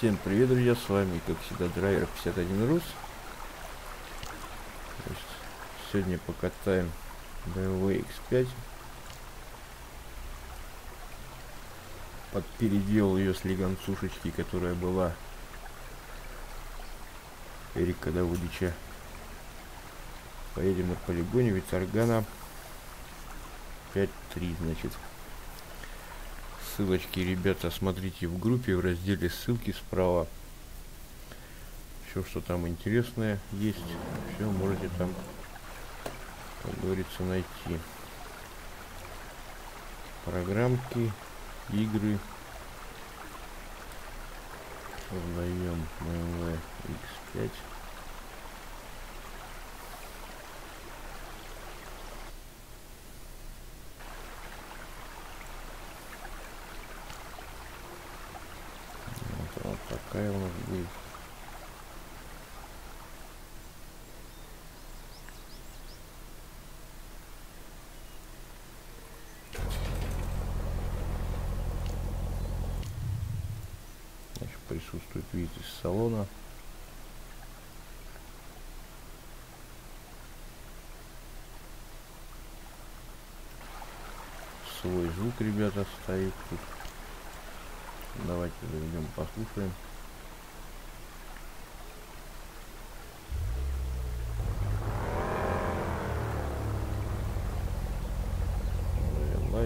Всем привет, друзья, с вами, как всегда, драйвер 51 Рус. Сегодня покатаем BMW X5. Подпеределал ее с легонцушечки, которая была Эрика Давудича. Поедем на полигоне Виторгана 5.3, значит. Ссылочки, ребята, смотрите в группе, в разделе ссылки справа. Все, что там интересное есть, все можете там, как говорится, найти. Программки, игры. Создаем BMW X5. Вот такая у нас будет. Значит, присутствует вид из салона. Свой звук, ребята, стоит тут. Давайте заведем, послушаем. Завелась.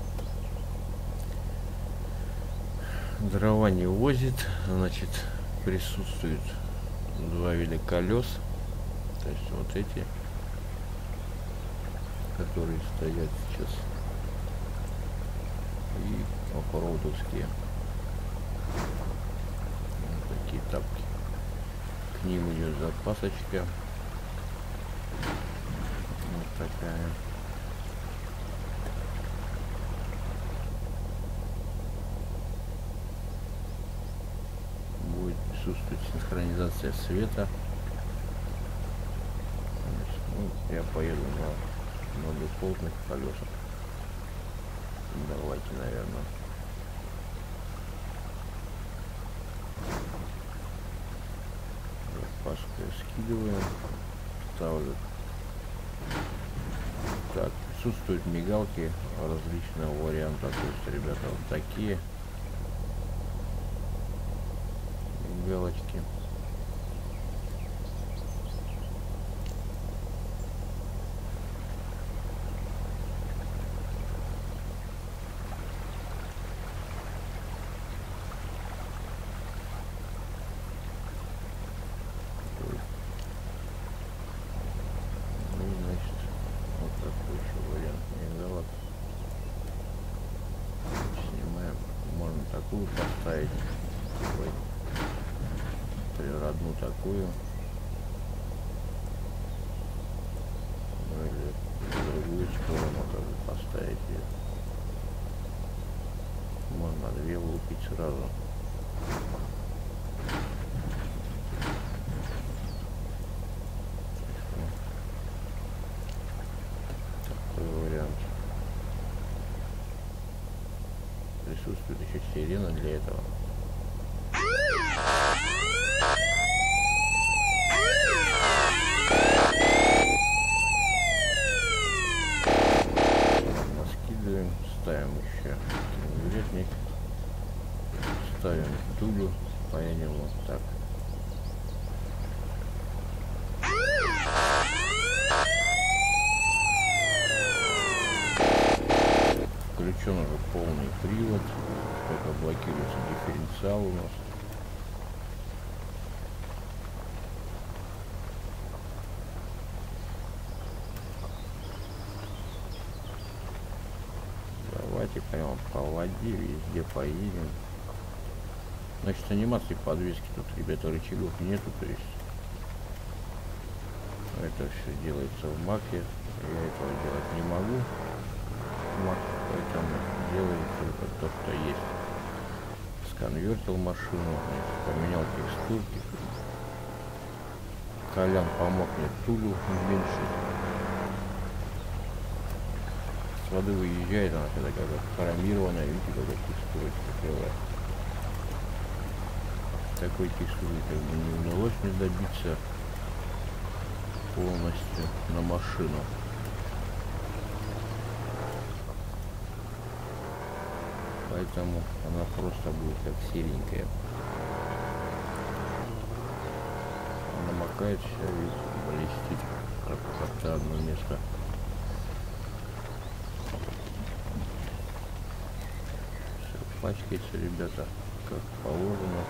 Дрова не возит, значит, присутствует два вида колес, то есть вот эти, которые стоят сейчас, и оффроудовские. Вот такие тапки. К ним идет запасочка. Вот такая. Будет присутствовать синхронизация света. Значит, ну, я поеду на дефолтных колесах. Давайте, наверное. Запаску я скидываю. Ставлю. Так, присутствуют мигалки различного варианта. То есть, ребята, вот такие мигалочки. Такую поставить, например, одну такую, ну, или в другую сторону тоже поставить ее. Можно две лупить сразу. Такой вариант. Присутствует еще сирена для этого. Наскидываем, ставим еще регулятник, ставим тулю, поедем вот так. Включен уже полный привод, только блокируется дифференциал у нас. Давайте прямо по воде везде поедем. Значит, анимации подвески тут, ребята, рычагов нету, то есть это все делается в маке. Я этого делать не могу. Поэтому делаю только то, что есть. Сконвертил машину, поменял текстурки. Колян помог мне тулю уменьшить. С воды выезжает она когда как хромированная, видите, какая текстура покрывает. такой текстуры как бы не удалось мне добиться полностью на машину. Поэтому она просто будет как серенькая. Намокает все, видите, блестит как-то одно место. Все пачкается, ребята, как положено.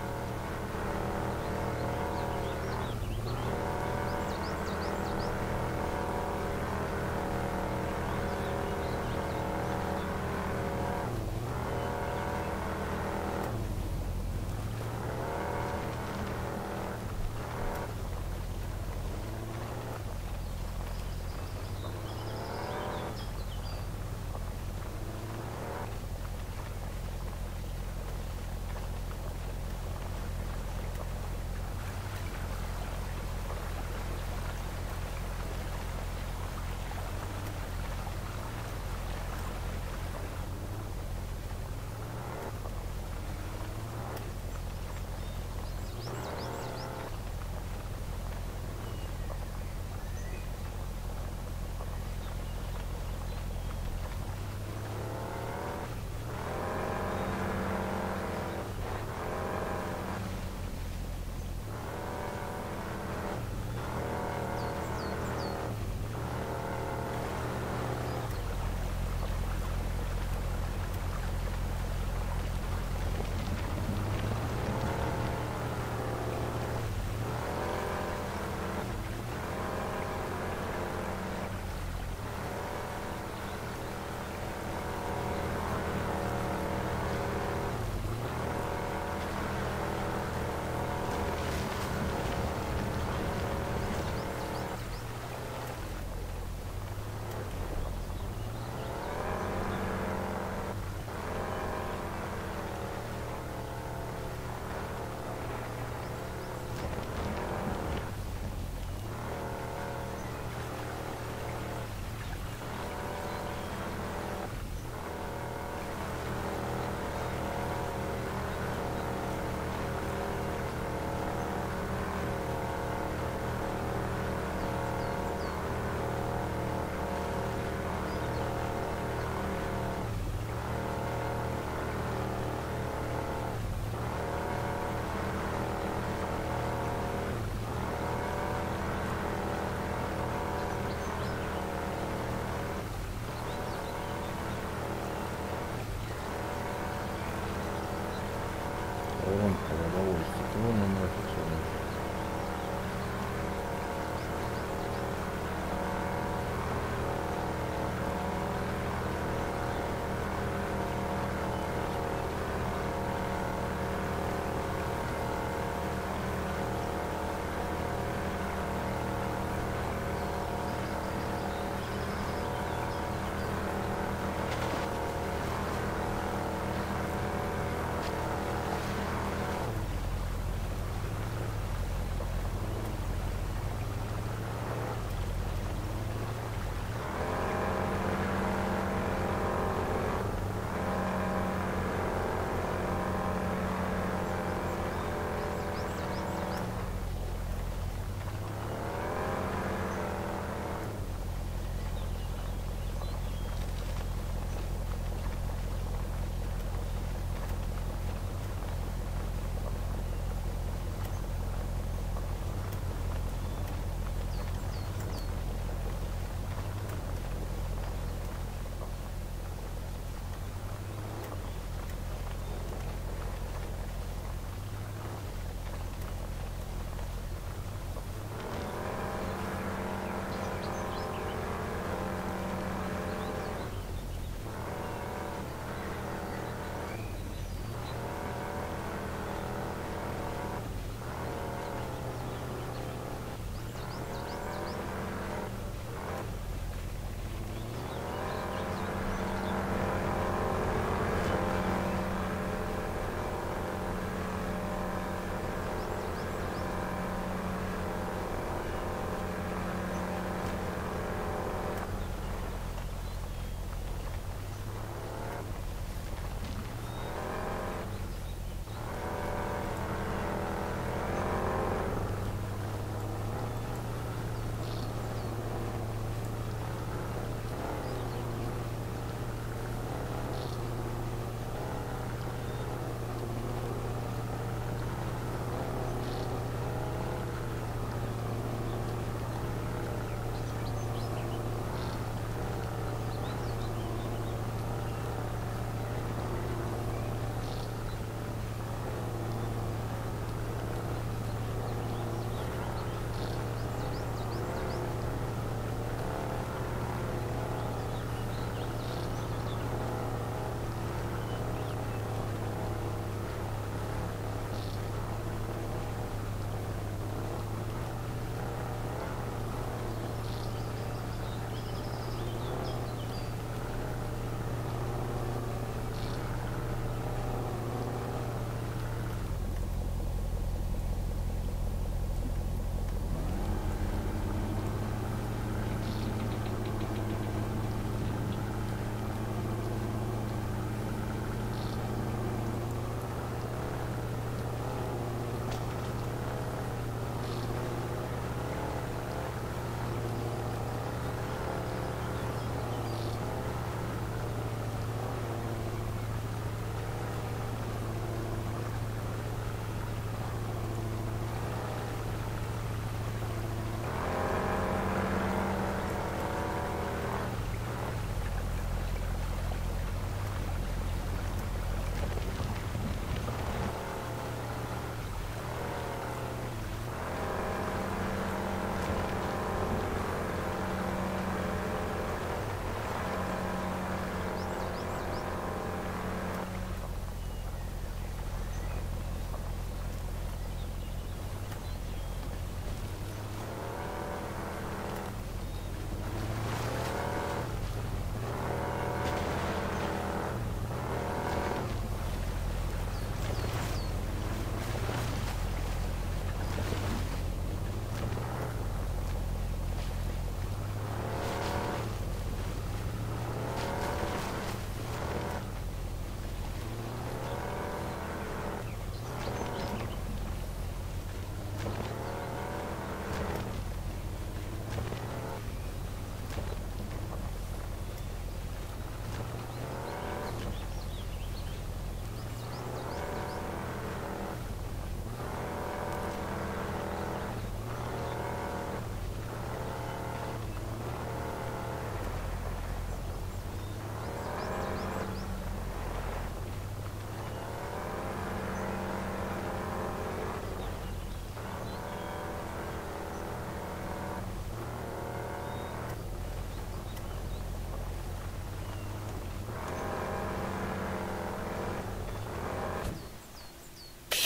Громко водовое стекло наносится.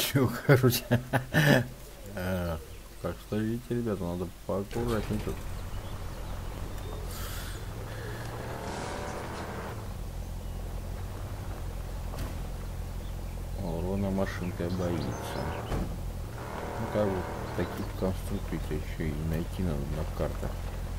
Все, короче. Так что, видите, ребята, надо поаккуратнее тут. Урона машинка боится. Ну, как бы таких конструкций еще и найти надо на картах.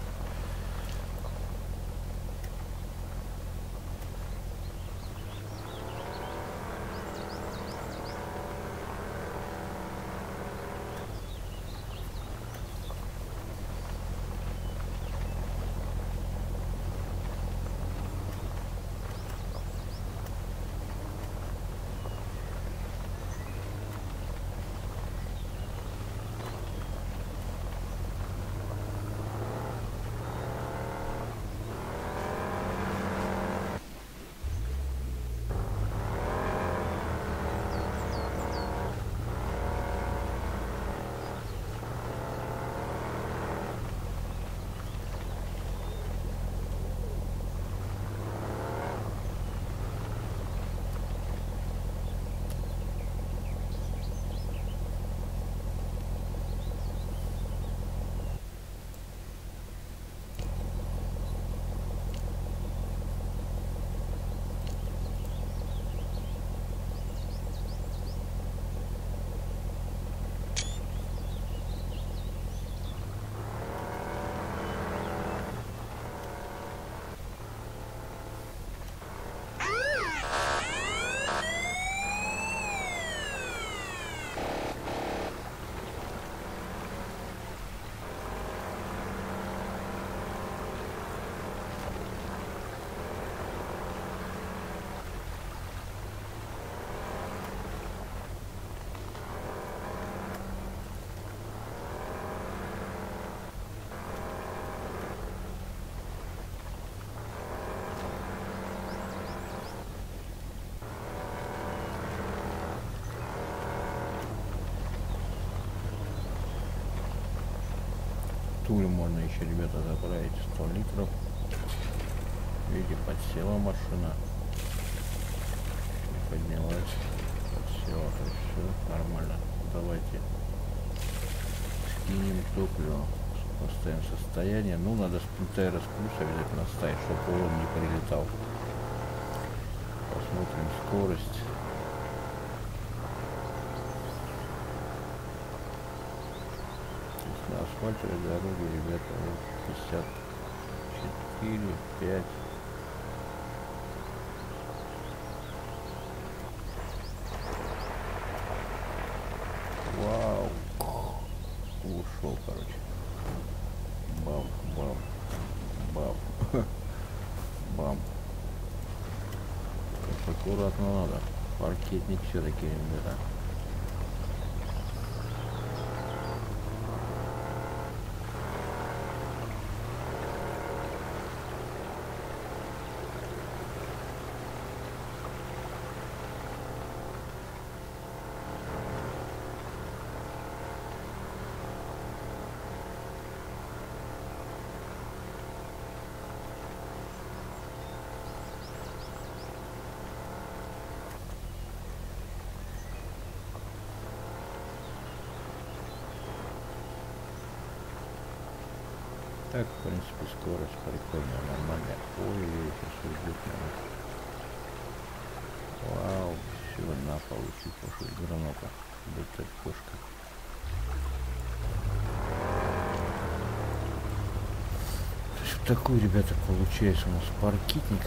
Тулю можно еще, ребята, заправить 100 литров. Видите, подсела машина. Поднялась. Подсела, то есть все нормально. Давайте скинем топливо. Поставим состояние. Ну, надо с ПТР с плюс обязательно ставить, чтобы урон не прилетал. Посмотрим скорость. На асфальтовой дороге, ребята, вот 54, 5. Вау. Ушел, короче. Бам, бам, бам. Бам. Так аккуратно надо. Паркетник все-таки, ребята. Так, в принципе, скорость прикольная, нормальная. Ой, сейчас уйдет, наверное. Вау, все, на получить пошел граната. БТ-пушка. То есть вот такой, ребята, получается у нас паркетник.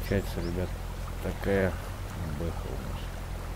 получается, ребят, такая бэха у нас.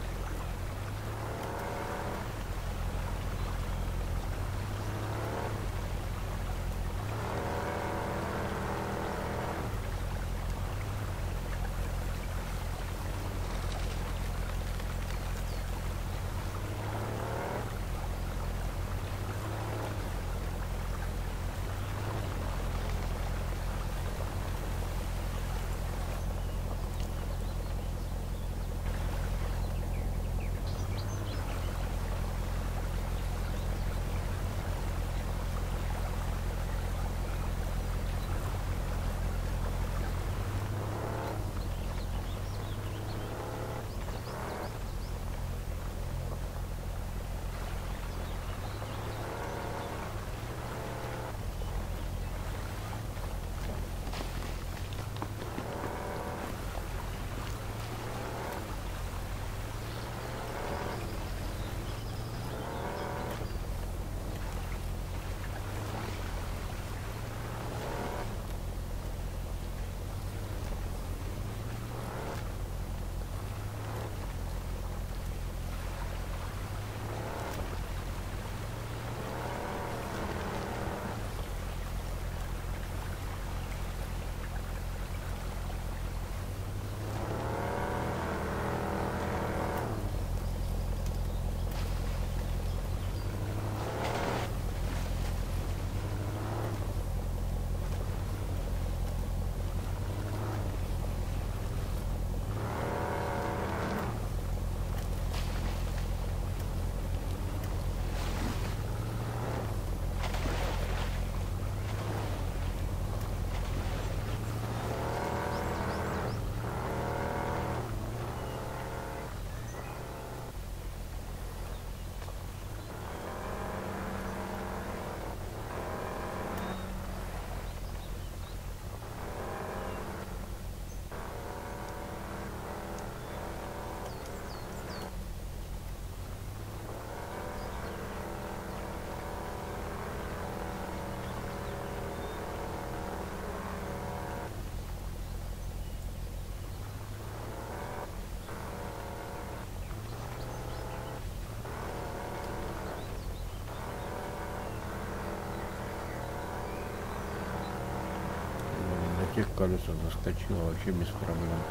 Тех колесах заскочила вообще без проблем.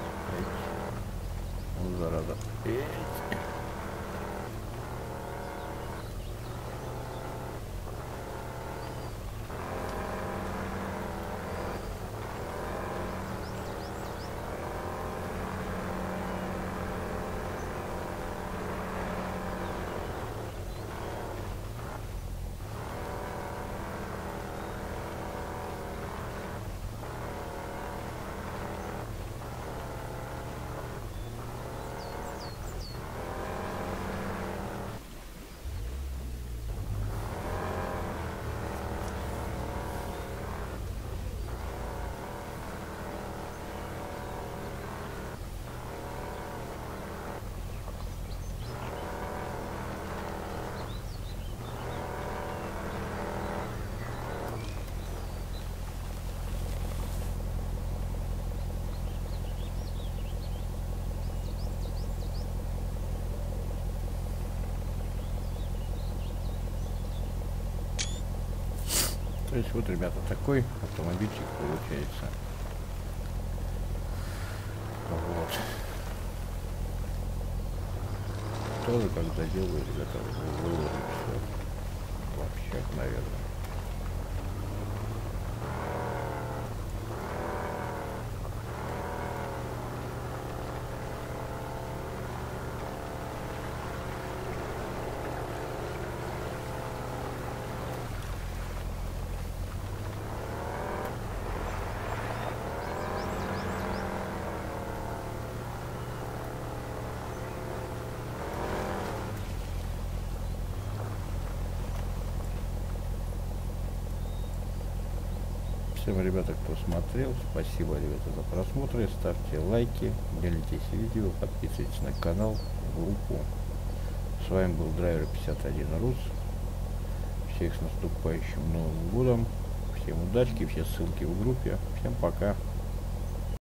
Вот зараза. То есть вот, ребята, такой автомобильчик получается. Вот. Тоже когда делаю, ребята, выложу все. Вообще, наверное. Всем, ребята, кто смотрел, спасибо, ребята, за просмотры, ставьте лайки, делитесь видео, подписывайтесь на канал, группу. С вами был Драйвер 51 Рус. Всех с наступающим Новым годом, всем удачки, все ссылки в группе, всем пока.